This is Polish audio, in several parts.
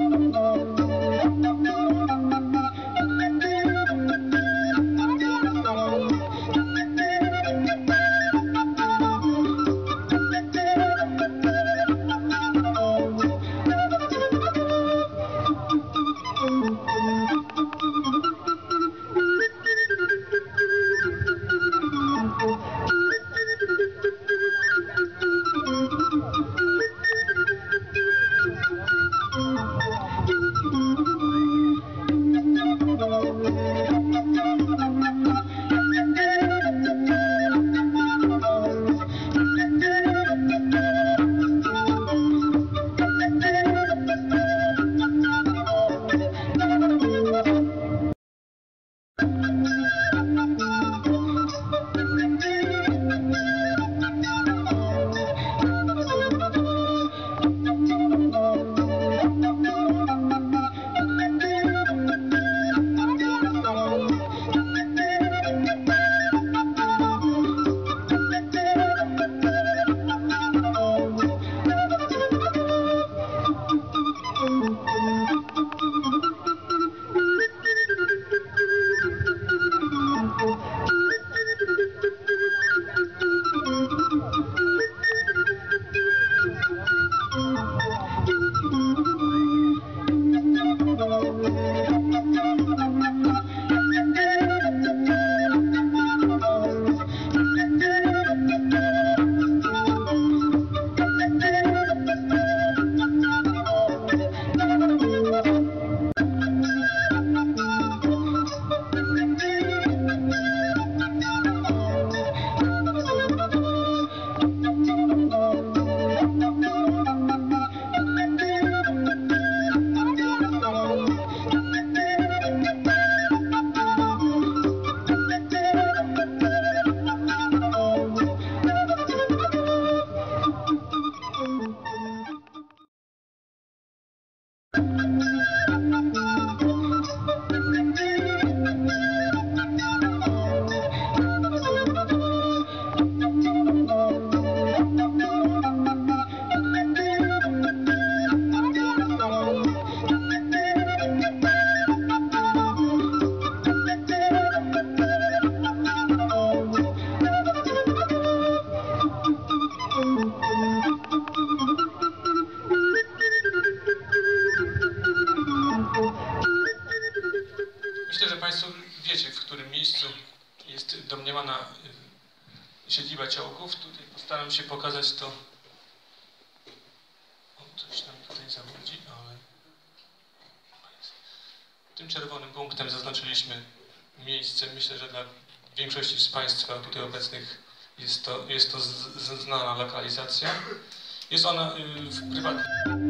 domniemana siedziba Ciołków. Tutaj postaram się pokazać to. O, coś nam tutaj zawodzi, ale tym czerwonym punktem zaznaczyliśmy miejsce. Myślę, że dla większości z Państwa tutaj obecnych jest to znana lokalizacja. Jest ona w prywatnym.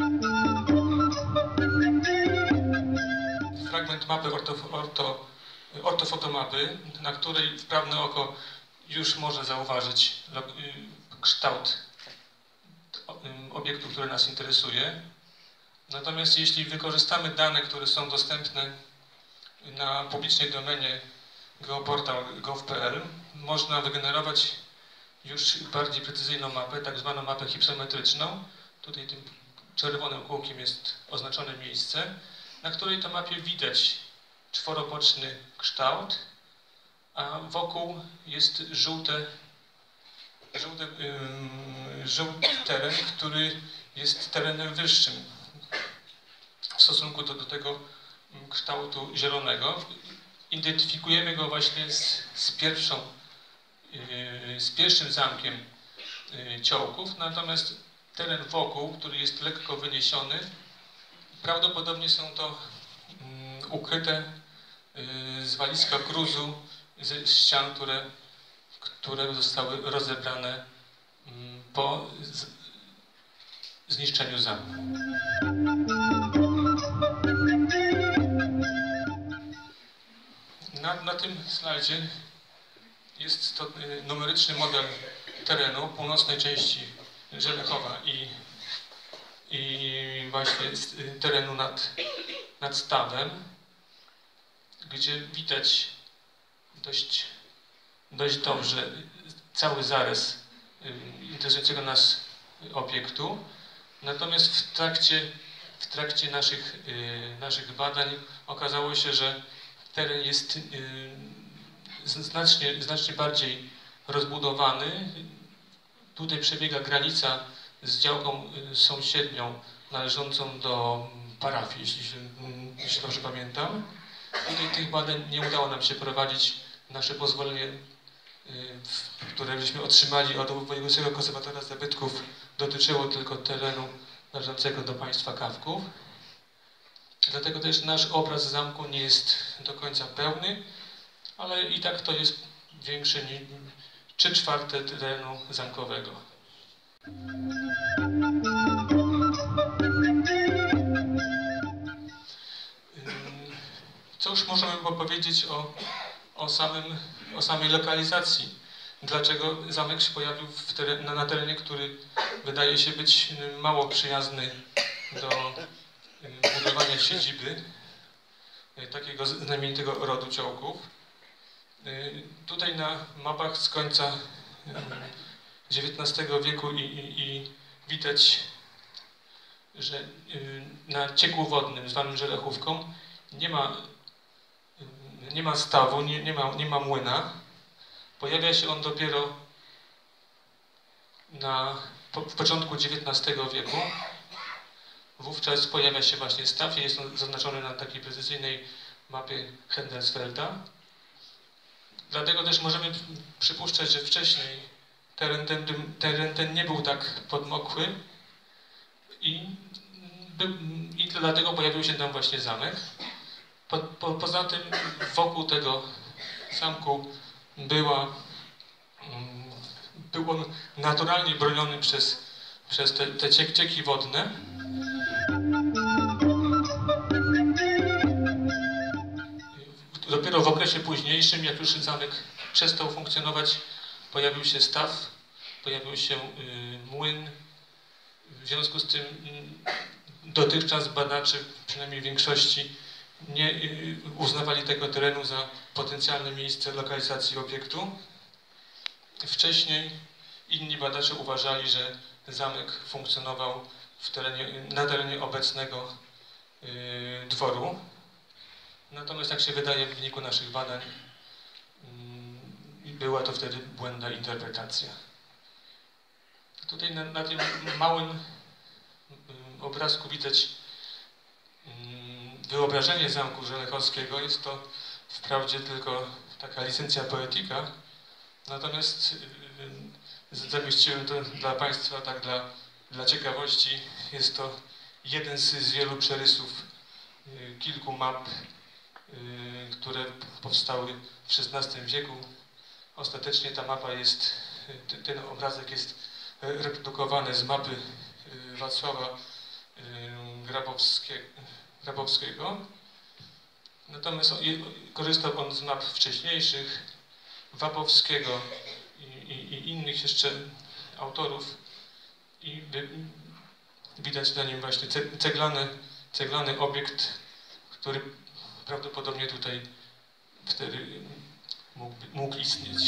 Fragment mapy ortofotomapy, na której wprawne oko już może zauważyć kształt obiektu, który nas interesuje. Natomiast jeśli wykorzystamy dane, które są dostępne na publicznej domenie geoportal.gov.pl, można wygenerować już bardziej precyzyjną mapę, tak zwaną mapę hipsometryczną. Tutaj tym czerwonym kółkiem jest oznaczone miejsce, na której to mapie widać czworoboczny kształt, a wokół jest żółty teren, który jest terenem wyższym w stosunku do tego kształtu zielonego. Identyfikujemy go właśnie z pierwszym zamkiem Ciołków, natomiast teren wokół, który jest lekko wyniesiony, prawdopodobnie są to ukryte zwaliska gruzu ze ścian, które zostały rozebrane po zniszczeniu zamku. Na tym slajdzie jest to numeryczny model terenu północnej części Żelechowa i właśnie terenu nad stawem, gdzie widać dość dobrze cały zarys interesującego nas obiektu. Natomiast w trakcie naszych badań okazało się, że teren jest znacznie bardziej rozbudowany. Tutaj przebiega granica z działką sąsiednią należącą do parafii, jeśli dobrze pamiętam. Tutaj tych badań nie udało nam się prowadzić. Nasze pozwolenie, które żeśmy otrzymali od wojewódzkiego konserwatora zabytków, dotyczyło tylko terenu należącego do państwa Kawków. Dlatego też nasz obraz zamku nie jest do końca pełny, ale i tak to jest większe niż 3/4 terenu zamkowego. Co już możemy powiedzieć o samej lokalizacji? Dlaczego zamek się pojawił na terenie, który wydaje się być mało przyjazny do budowania siedziby takiego znamienitego rodu Ciołków? Tutaj na mapach z końca XIX wieku i widać, że na cieku wodnym zwanym Żelechówką nie ma stawu, nie ma młyna. Pojawia się on dopiero w początku XIX wieku. Wówczas pojawia się właśnie staw i jest on zaznaczony na takiej precyzyjnej mapie Hendelsfelda. Dlatego też możemy przypuszczać, że wcześniej teren ten nie był tak podmokły i dlatego pojawił się tam właśnie zamek. Poza tym wokół tego zamku był on naturalnie broniony przez te cieki wodne. Dopiero w okresie późniejszym, jak już zamek przestał funkcjonować, pojawił się staw, pojawił się młyn. W związku z tym dotychczas badacze, przynajmniej w większości, nie uznawali tego terenu za potencjalne miejsce lokalizacji obiektu. Wcześniej inni badacze uważali, że zamek funkcjonował na terenie obecnego dworu. Natomiast, jak się wydaje, w wyniku naszych badań była to wtedy błędna interpretacja. Tutaj na tym małym obrazku widać wyobrażenie zamku żelechowskiego. Jest to wprawdzie tylko taka licencja poetyka, natomiast zamieściłem to dla Państwa tak dla ciekawości. Jest to jeden z wielu przerysów kilku map, które powstały w XVI wieku. Ostatecznie ta mapa ten obrazek jest reprodukowany z mapy Wacława Grabowskiego. Natomiast korzystał on z map wcześniejszych, Wapowskiego i innych jeszcze autorów i widać na nim właśnie ceglany obiekt, który prawdopodobnie tutaj wtedy mógł istnieć.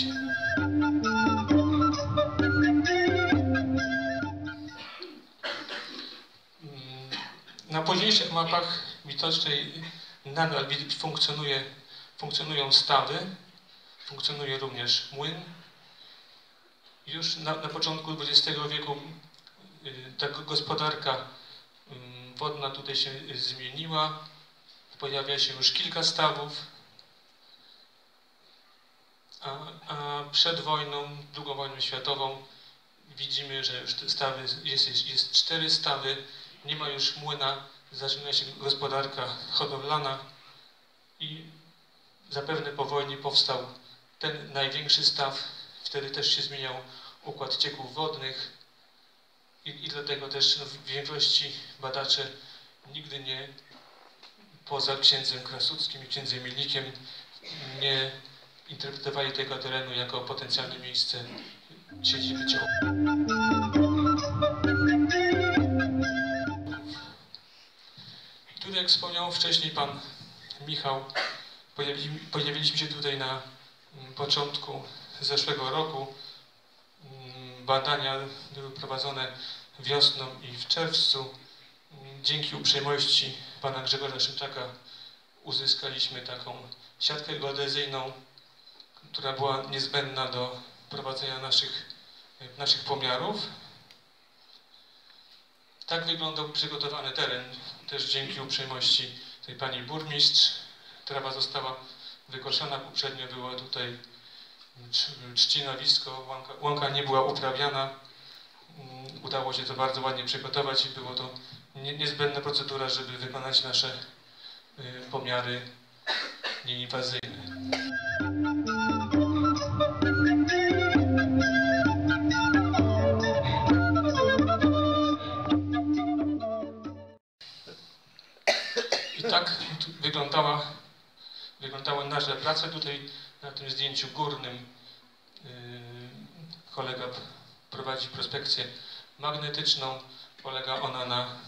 Na późniejszych mapach widocznej nadal funkcjonują stawy, funkcjonuje również młyn. Już na początku XX wieku ta gospodarka wodna tutaj się zmieniła. Pojawia się już kilka stawów, a przed wojną, II wojną światową, widzimy, że już te stawy, jest 4 stawy, nie ma już młyna, zaczyna się gospodarka hodowlana i zapewne po wojnie powstał ten największy staw. Wtedy też się zmieniał układ cieków wodnych i dlatego też w większości badacze nigdy nie, poza księdzem Krasuckim i księdzem Milikiem, nie interpretowali tego terenu jako potencjalne miejsce siedziby Ciołków. Tutaj, jak wspomniał wcześniej pan Michał, pojawiliśmy się tutaj na początku zeszłego roku. Badania były prowadzone wiosną i w czerwcu. Dzięki uprzejmości pana Grzegorza Szymczaka uzyskaliśmy taką siatkę geodezyjną, która była niezbędna do prowadzenia naszych pomiarów. Tak wyglądał przygotowany teren, też dzięki uprzejmości tej pani burmistrz. Trawa została wykoszona, poprzednio było tutaj trzcinowisko, łąka nie była uprawiana. Udało się to bardzo ładnie przygotować i było to niezbędna procedura, żeby wykonać nasze pomiary nieinwazyjne. I tak wyglądały nasze prace. Tutaj na tym zdjęciu górnym kolega prowadzi prospekcję magnetyczną. Polega ona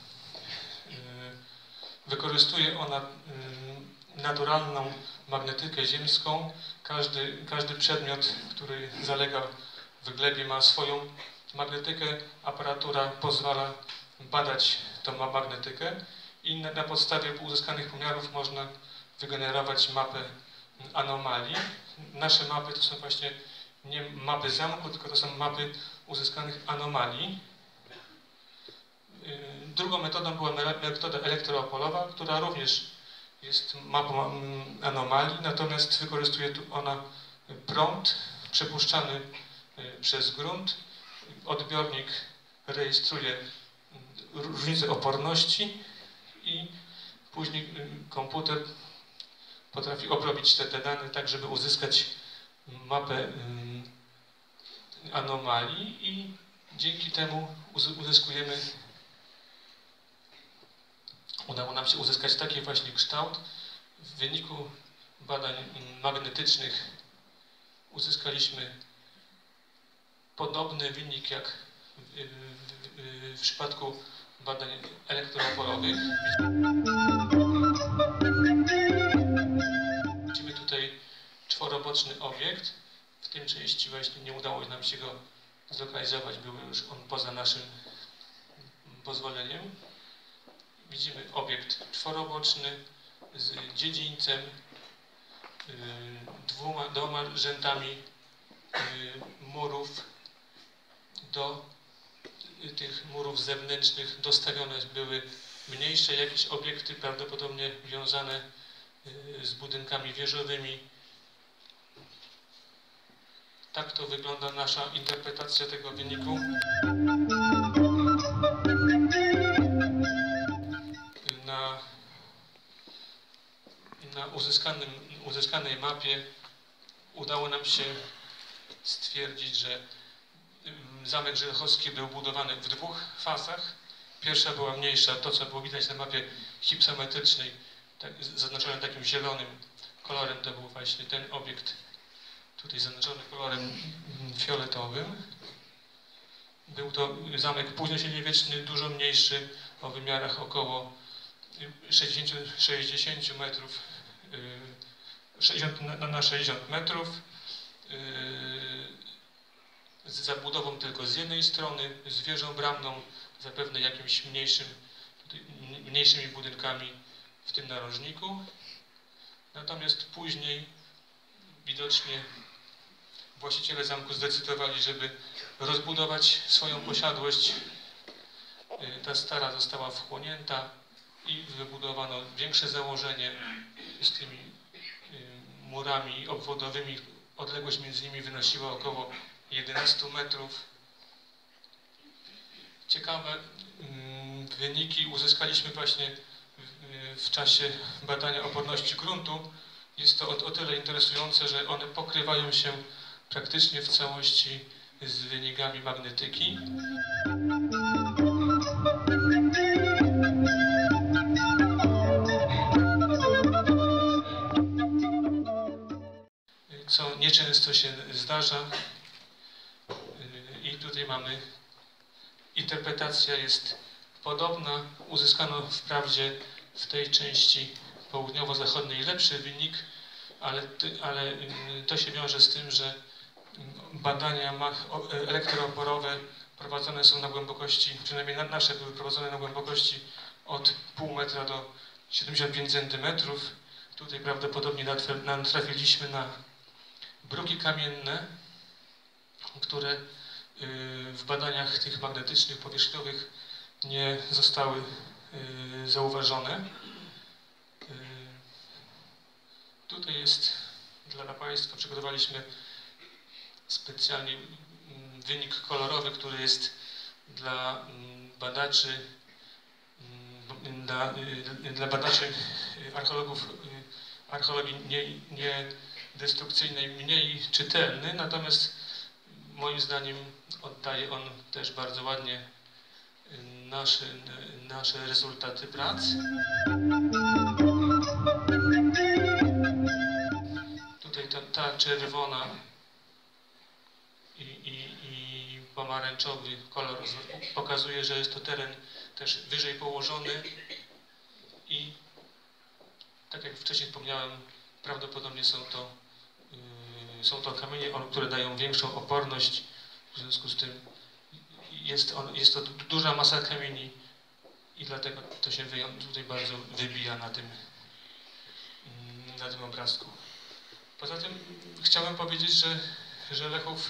wykorzystuje ona naturalną magnetykę ziemską. Każdy przedmiot, który zalega w glebie, ma swoją magnetykę. Aparatura pozwala badać tą magnetykę i na podstawie uzyskanych pomiarów można wygenerować mapę anomalii. Nasze mapy to są właśnie nie mapy zamku, tylko to są mapy uzyskanych anomalii. Drugą metodą była metoda elektroopolowa, która również jest mapą anomalii, natomiast wykorzystuje tu ona prąd przepuszczany przez grunt. Odbiornik rejestruje różnicę oporności i później komputer potrafi obrobić te dane tak, żeby uzyskać mapę anomalii i dzięki temu udało nam się uzyskać taki właśnie kształt. W wyniku badań magnetycznych uzyskaliśmy podobny wynik jak w przypadku badań elektroopolowych. Widzimy tutaj czworoboczny obiekt. W tym części właśnie nie udało nam się go zlokalizować, był już on poza naszym pozwoleniem. Widzimy obiekt czworoboczny z dziedzińcem, dwoma rzędami murów. Do tych murów zewnętrznych dostawione były mniejsze jakieś obiekty, prawdopodobnie wiązane z budynkami wieżowymi. Tak to wygląda nasza interpretacja tego wyniku. Na uzyskanej mapie udało nam się stwierdzić, że zamek Żelchowski był budowany w dwóch fazach. Pierwsza była mniejsza, to co było widać na mapie hipsometrycznej, zaznaczone takim zielonym kolorem, to był właśnie ten obiekt, tutaj zaznaczony kolorem fioletowym. Był to zamek późnośredniowieczny, dużo mniejszy, o wymiarach około 60 metrów, 60 na 60 metrów, z zabudową tylko z jednej strony, z wieżą bramną, zapewne jakimś mniejszymi budynkami w tym narożniku. Natomiast później widocznie właściciele zamku zdecydowali, żeby rozbudować swoją posiadłość. Ta stara została wchłonięta i wybudowano większe założenie z tymi murami obwodowymi. Odległość między nimi wynosiła około 11 metrów. Ciekawe wyniki uzyskaliśmy właśnie w czasie badania oporności gruntu. Jest to o tyle interesujące, że one pokrywają się praktycznie w całości z wynikami magnetyki. Co nieczęsto się zdarza. I tutaj mamy, interpretacja jest podobna. Uzyskano wprawdzie w tej części południowo-zachodniej lepszy wynik, ale to się wiąże z tym, że badania elektrooporowe prowadzone są na głębokości, przynajmniej nasze były prowadzone na głębokości od pół metra do 75 centymetrów. Tutaj prawdopodobnie natrafiliśmy na bruki kamienne, które w badaniach tych magnetycznych, powierzchniowych nie zostały zauważone. Tutaj jest dla Państwa, przygotowaliśmy specjalnie wynik kolorowy, który jest dla badaczy, dla badaczy archeologii niedestrukcyjnej mniej czytelny, natomiast moim zdaniem oddaje on też bardzo ładnie nasze rezultaty prac. Tutaj ta czerwona i pomarańczowy kolor pokazuje, że jest to teren też wyżej położony i tak jak wcześniej wspomniałem, prawdopodobnie są to kamienie, które dają większą oporność, w związku z tym jest to duża masa kamieni i dlatego to się tutaj bardzo wybija na tym obrazku. Poza tym chciałem powiedzieć, że Lechów,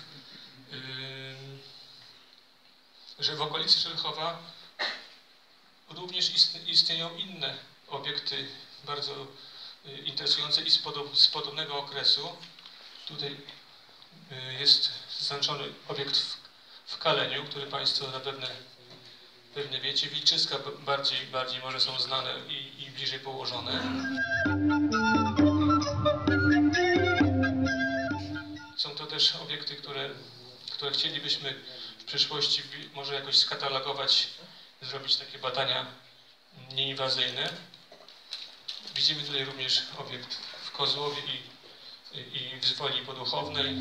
że w okolicy Żelechowa również istnieją inne obiekty bardzo interesujące i z podobnego okresu. Tutaj jest zaznaczony obiekt w Kaleniu, który Państwo pewnie wiecie. Wilczyska bardziej może są znane i bliżej położone. Są to też obiekty, które chcielibyśmy w przyszłości może jakoś skatalogować, zrobić takie badania nieinwazyjne. Widzimy tutaj również obiekt w Kozłowie i w Zwoli Poduchownej.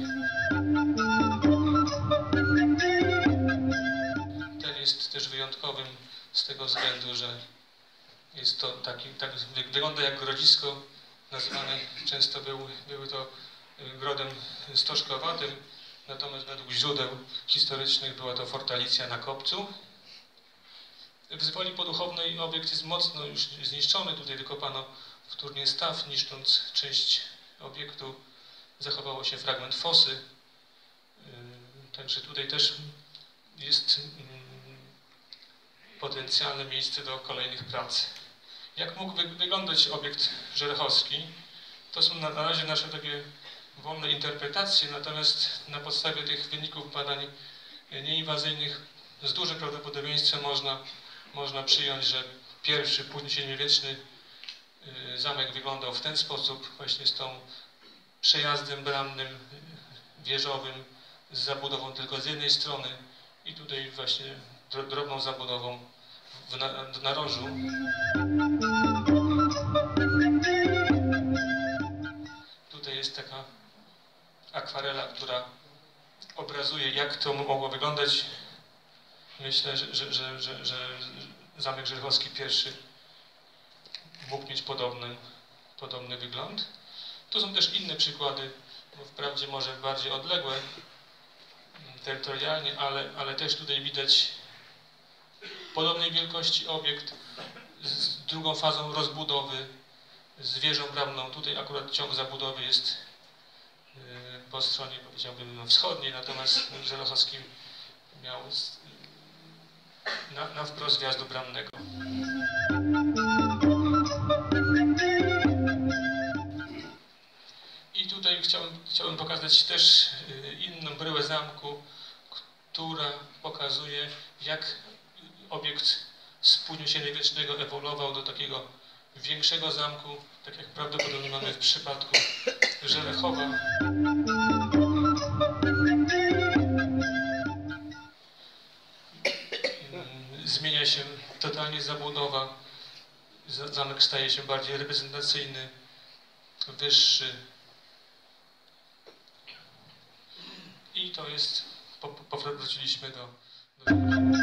Ten jest też wyjątkowym z tego względu, że jest to wygląda jak grodzisko, nazywane często były to grodem stożkowatym, natomiast według źródeł historycznych była to fortalicja na kopcu. W Zwoli Poduchownej obiekt jest mocno już zniszczony. Tutaj wykopano wtórnie staw, niszcząc część obiektu. Zachowało się fragment fosy. Także tutaj też jest potencjalne miejsce do kolejnych prac. Jak mógł wyglądać obiekt żelechowski? To są na razie nasze takie wolne interpretacje, natomiast na podstawie tych wyników badań nieinwazyjnych z dużym prawdopodobieństwem można przyjąć, że pierwszy, później średniowieczny zamek wyglądał w ten sposób, właśnie z tą przejazdem bramnym, wieżowym, z zabudową tylko z jednej strony i tutaj właśnie drobną zabudową w narożu. Tutaj jest taka akwarela, która obrazuje, jak to mogło wyglądać. Myślę, że zamek żelechowski pierwszy mógł mieć podobny wygląd. Tu są też inne przykłady, bo wprawdzie może bardziej odległe terytorialnie, ale też tutaj widać podobnej wielkości obiekt z drugą fazą rozbudowy, z wieżą bramną. Tutaj akurat ciąg zabudowy jest po stronie, powiedziałbym, wschodniej, natomiast żelechowski miał na wprost wjazdu bramnego. I tutaj chciałbym pokazać też inną bryłę zamku, która pokazuje, jak obiekt z później średniowiecznego ewoluował do takiego większego zamku, tak jak prawdopodobnie mamy w przypadku Żelechowa. Zmienia się totalnie zabudowa, zamek staje się bardziej reprezentacyjny, wyższy. I to jest, powróciliśmy do